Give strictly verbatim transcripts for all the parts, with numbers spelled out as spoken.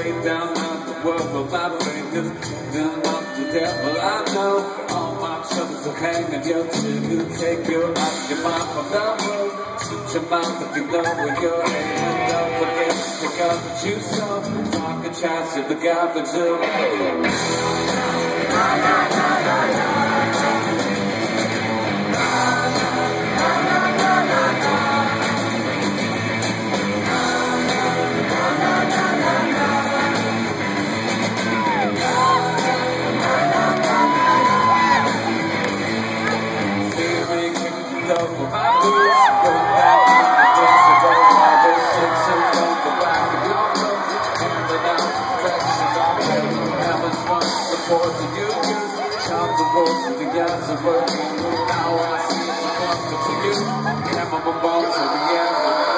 lay down on the world with my fingers. Then off the devil, I know all my troubles are hanging. Your to take you off your mind from the road. Shut your mouth if you know where you're aiming. Don't forget to pick up what you saw. Talk and trash to the garbage away. Now I see the comfort to you. Hammer my ball to the end.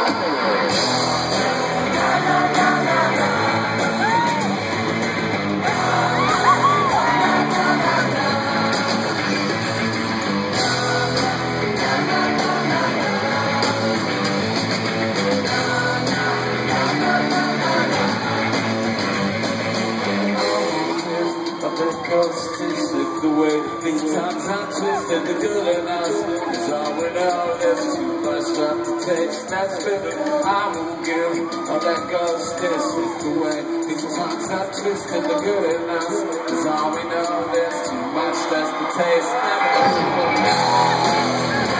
The way these times I twist and the good in us is all we know. There's too much left to taste. That's bitter. I won't give. All that goes. This is the way these times I twist and the good in us is all we know. There's too much left to taste.